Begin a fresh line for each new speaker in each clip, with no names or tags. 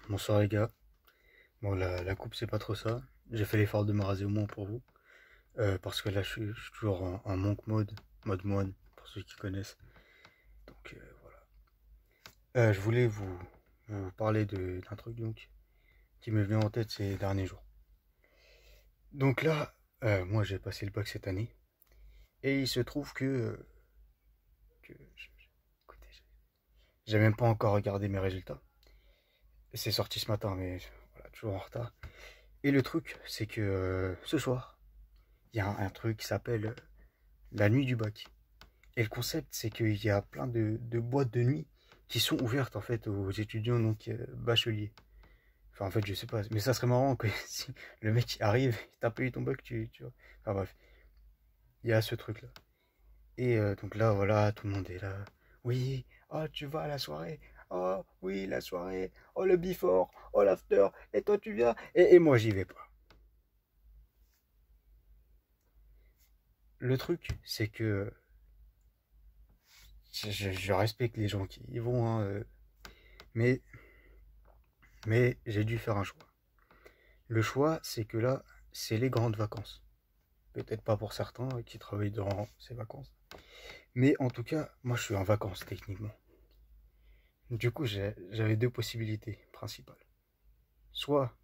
Bonsoir les gars. Bon, la coupe c'est pas trop ça. J'ai fait l'effort de me raser au moins pour vous. Parce que là je suis toujours en monk mode moine, pour ceux qui connaissent. Donc voilà. Je voulais vous parler d'un truc donc qui m'est venu en tête ces derniers jours. Donc là, moi j'ai passé le bac cette année. Et il se trouve écoutez, j'ai même pas encore regardé mes résultats. C'est sorti ce matin, mais voilà, toujours en retard. Et le truc, c'est que ce soir, il y a un truc qui s'appelle la nuit du bac. Et le concept, c'est qu'il y a plein de boîtes de nuit qui sont ouvertes en fait aux étudiants donc bacheliers. Enfin en fait je sais pas, mais ça serait marrant que si le mec arrive, t'as payé ton bac, tu vois. Enfin bref, il y a ce truc là. Et donc là voilà, tout le monde est là. Oui, oh tu vas à la soirée. Oh oui la soirée. Oh le before. Oh l'after. Et toi tu viens. Et moi j'y vais pas. Le truc, c'est que je respecte les gens qui y vont, hein, mais j'ai dû faire un choix. Le choix, c'est que là, c'est les grandes vacances. Peut-être pas pour certains qui travaillent durant ces vacances. Mais en tout cas, moi je suis en vacances techniquement. Du coup, j'avais deux possibilités principales. Soit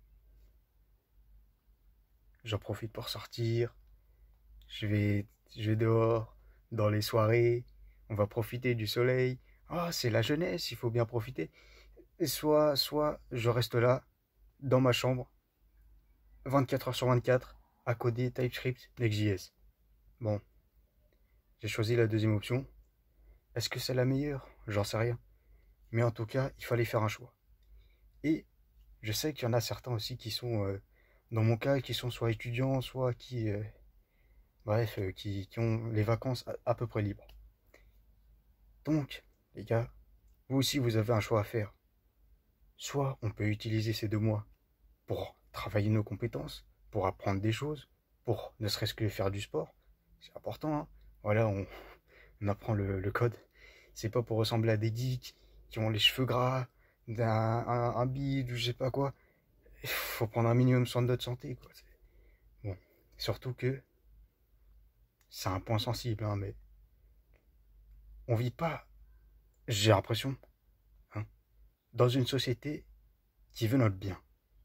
j'en profite pour sortir, je vais, je vais dehors, dans les soirées, on va profiter du soleil. Ah, c'est la jeunesse, il faut bien profiter. Et soit je reste là, dans ma chambre, 24 heures sur 24, à coder TypeScript, Next.js. Bon, j'ai choisi la deuxième option. Est-ce que c'est la meilleure? J'en sais rien. Mais en tout cas, il fallait faire un choix. Et je sais qu'il y en a certains aussi qui sont, dans mon cas, qui sont soit étudiants, soit qui, bref, qui ont les vacances à peu près libres. Donc, les gars, vous aussi, vous avez un choix à faire. Soit on peut utiliser ces 2 mois pour travailler nos compétences, pour apprendre des choses, pour ne serait-ce que faire du sport. C'est important, hein. Voilà, on apprend le code. C'est pas pour ressembler à des geeks qui ont les cheveux gras, un bide ou je sais pas quoi. Il faut prendre un minimum soin de notre santé, quoi. Bon, surtout que c'est un point sensible, hein, mais on vit pas, j'ai l'impression, hein, dans une société qui veut notre bien.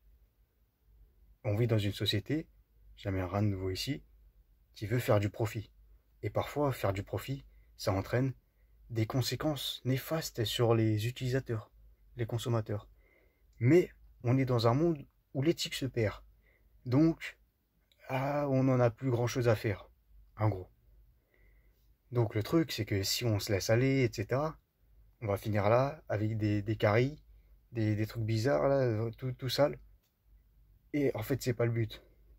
On vit dans une société, jamais rien de nouveau ici, qui veut faire du profit. Et parfois, faire du profit, ça entraîne des conséquences néfastes sur les utilisateurs, les consommateurs. Mais on est dans un monde où l'éthique se perd. Donc, on n'en a plus grand-chose à faire, en gros. Donc le truc, c'est que si on se laisse aller, etc., on va finir là avec des caries, des trucs bizarres, là, tout sale. Et en fait, c'est pas le but.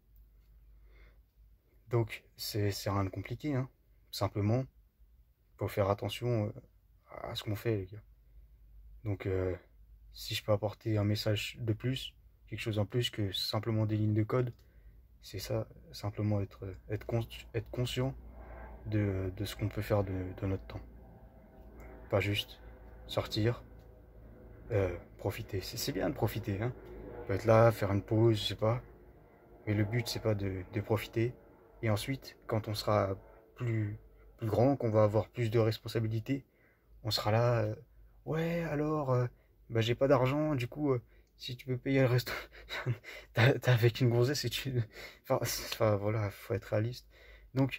Donc, c'est rien de compliqué, hein. Simplement, faut faire attention à ce qu'on fait, les gars. Donc, si je peux apporter un message de plus, quelque chose en plus que simplement des lignes de code, c'est ça, simplement être conscient de ce qu'on peut faire de notre temps. Pas juste sortir, profiter. C'est bien de profiter, hein. On peut être là, faire une pause, je sais pas. Mais le but, c'est pas de profiter. Et ensuite, quand on sera plus grand, qu'on va avoir plus de responsabilités, on sera là. Ouais, alors, bah, j'ai pas d'argent, du coup, si tu peux payer le resto, t'as avec une gonzesse et tu. Enfin, voilà, faut être réaliste. Donc,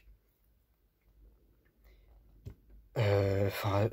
enfin,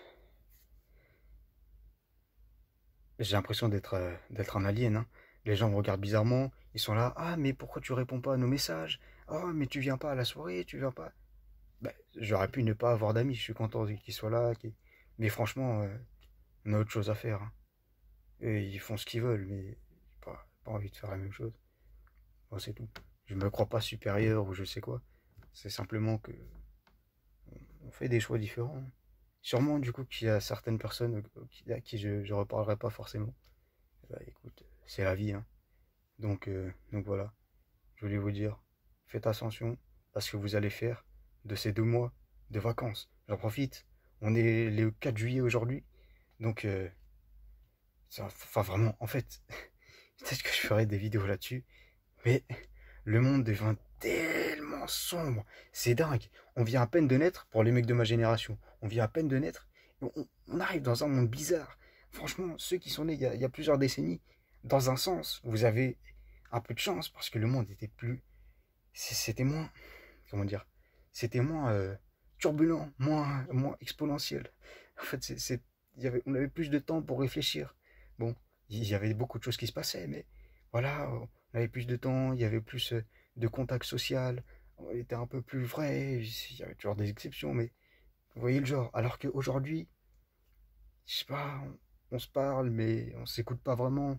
j'ai l'impression d'être un alien, hein. Les gens me regardent bizarrement, ils sont là, ah mais pourquoi tu réponds pas à nos messages? Ah mais tu viens pas à la soirée, tu viens pas. Bah, j'aurais pu ne pas avoir d'amis, je suis content qu'ils soient là. Mais franchement, on a autre chose à faire, hein. Et ils font ce qu'ils veulent, mais j'ai pas envie de faire la même chose. Bon, c'est tout. Je me crois pas supérieur ou je sais quoi. C'est simplement que on fait des choix différents. Sûrement du coup qu'il y a certaines personnes à qui je reparlerai pas forcément. Bah écoute, c'est la vie, hein. Donc voilà, je voulais vous dire, faites attention à ce que vous allez faire de ces 2 mois de vacances. J'en profite. On est le 4 juillet aujourd'hui, donc Enfin, vraiment, en fait, peut-être que je ferai des vidéos là-dessus, mais le monde devient tellement sombre. C'est dingue. On vient à peine de naître, pour les mecs de ma génération, on vient à peine de naître, et on arrive dans un monde bizarre. Franchement, ceux qui sont nés il y a plusieurs décennies, dans un sens, vous avez un peu de chance, parce que le monde était plus... C'était moins... Comment dire? C'était moins turbulent, moins exponentiel. En fait, on avait plus de temps pour réfléchir. Bon, il y avait beaucoup de choses qui se passaient, mais voilà, on avait plus de temps, il y avait plus de contact social, on était un peu plus vrai, il y avait toujours des exceptions, mais vous voyez le genre. Alors qu'aujourd'hui, je sais pas, on se parle, mais on s'écoute pas vraiment.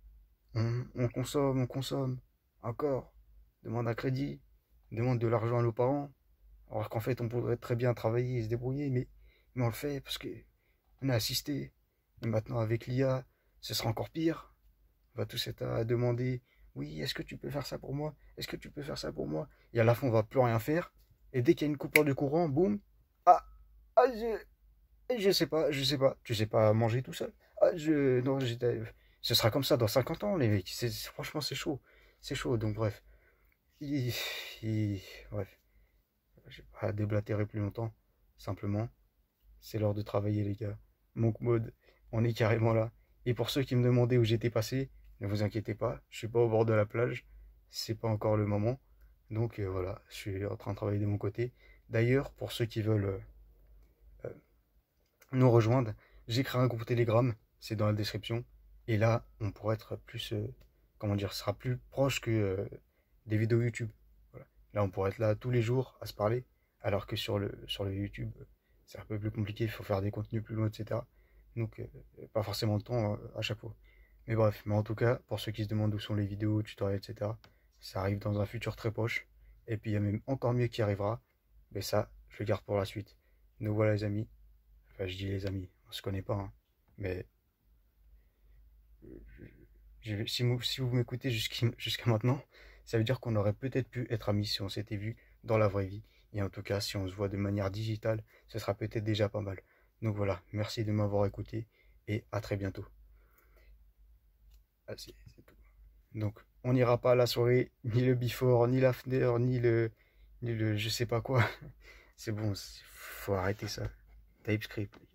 On consomme, encore, demande un crédit, demande de l'argent à nos parents, alors qu'en fait on pourrait très bien travailler et se débrouiller, mais on le fait parce que on a assisté. Et maintenant avec l'IA, ce sera encore pire. On va tous être à demander, oui, est-ce que tu peux faire ça pour moi? Est-ce que tu peux faire ça pour moi? Et à la fin on va plus rien faire. Et dès qu'il y a une coupure de courant, boum, ah, ah je sais pas, je sais pas, tu sais pas manger tout seul. Ah, non, ce sera comme ça dans 50 ans, les mecs. Franchement, c'est chaud. C'est chaud, donc bref. Il- Bref, je vais pas déblatérer plus longtemps. Simplement, c'est l'heure de travailler, les gars. Monk Mode, on est carrément là. Et pour ceux qui me demandaient où j'étais passé, ne vous inquiétez pas, je suis pas au bord de la plage. C'est pas encore le moment. Donc voilà, je suis en train de travailler de mon côté. D'ailleurs, pour ceux qui veulent euh, nous rejoindre, j'ai créé un groupe Telegram, c'est dans la description. Et là, on pourra être plus, comment dire, ce sera plus proche que des vidéos YouTube. Voilà. Là, on pourrait être là tous les jours à se parler, alors que sur le YouTube, c'est un peu plus compliqué, il faut faire des contenus plus longs, etc. Donc, pas forcément le temps à chaque fois. Mais bref, mais en tout cas, pour ceux qui se demandent où sont les vidéos, tutoriels, etc., ça arrive dans un futur très proche. Et puis, il y a même encore mieux qui arrivera. Mais ça, je le garde pour la suite. Nous voilà, les amis. Enfin, je dis les amis, on se connaît pas, hein. Mais si vous m'écoutez jusqu'à maintenant, ça veut dire qu'on aurait peut-être pu être amis si on s'était vu dans la vraie vie. Et en tout cas, si on se voit de manière digitale, ce sera peut-être déjà pas mal. Donc voilà, merci de m'avoir écouté et à très bientôt. Ah, c'est tout. Donc, on n'ira pas à la soirée, ni le before, ni l'after, ni le je sais pas quoi. C'est bon, faut arrêter ça. TypeScript.